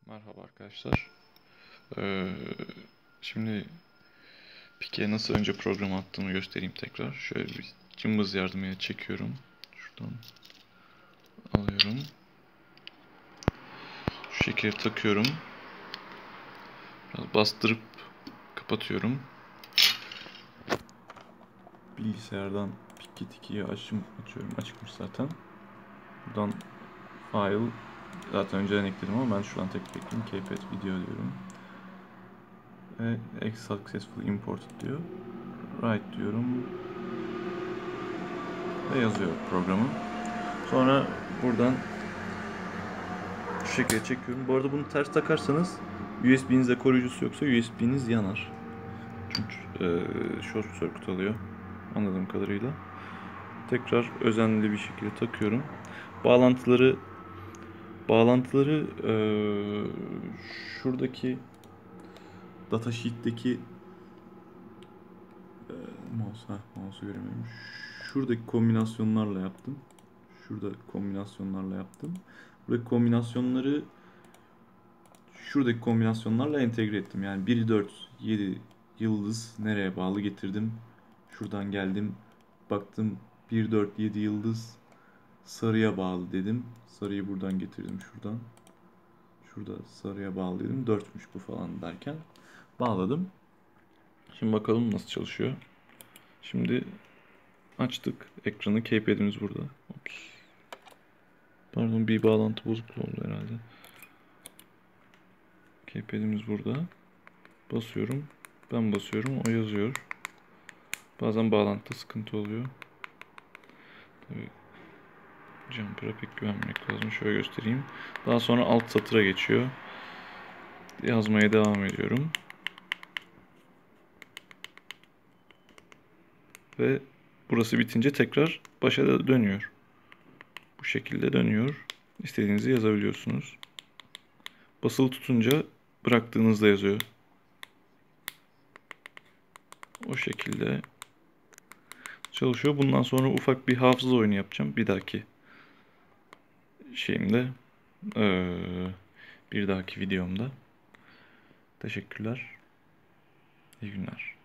Merhaba arkadaşlar. Ee, Şimdi Pike'ye nasıl önce program attığımı göstereyim tekrar. Şöyle bir cımbız yardımıyla çekiyorum. Şuradan alıyorum. Şu şekilde takıyorum. Biraz bastırıp kapatıyorum. Bilgisayardan Pike Tiki'yi açıyorum. Açıkmış zaten. Buradan file zaten önceden ekledim ama ben şu an tek ekleyeyim. Kpad video diyorum. Ve successfully imported diyor. Write diyorum. Ve yazıyor programı. Sonra buradan şu şekilde çekiyorum. Bu arada bunu ters takarsanız USB'nizde koruyucusu yoksa USB'niz yanar. Çünkü short circuit alıyor anladığım kadarıyla. Tekrar özenli bir şekilde takıyorum. Bağlantıları şuradaki datasheet'teki mouse'u göremiyorum. Şuradaki kombinasyonlarla yaptım. Buradaki şuradaki kombinasyonlarla entegre ettim. Yani 1, 4, 7 yıldız nereye bağlı getirdim. Şuradan geldim. Baktım 1, 4, 7 yıldız sarıya bağlı dedim. Sarıyı buradan getirdim şuradan. Şurada sarıya bağlı dedim. 4'müş bu falan derken bağladım. Şimdi bakalım nasıl çalışıyor. Şimdi açtık ekranı. Keypad'imiz burada. Ops. Pardon, bir bağlantı bozukluğu oldu herhalde. Keypad'imiz burada. Basıyorum. Ben basıyorum. O yazıyor. Bazen bağlantıda sıkıntı oluyor. Tabii jumper'a pek güvenmek lazım. Şöyle göstereyim. Daha sonra alt satıra geçiyor. Yazmaya devam ediyorum. Ve burası bitince tekrar başa da dönüyor. Bu şekilde dönüyor. İstediğinizi yazabiliyorsunuz. Basılı tutunca bıraktığınızda yazıyor. O şekilde çalışıyor. Bundan sonra ufak bir hafıza oyunu yapacağım. Bir dahaki şeyimde, bir dahaki videomda. Teşekkürler. İyi günler.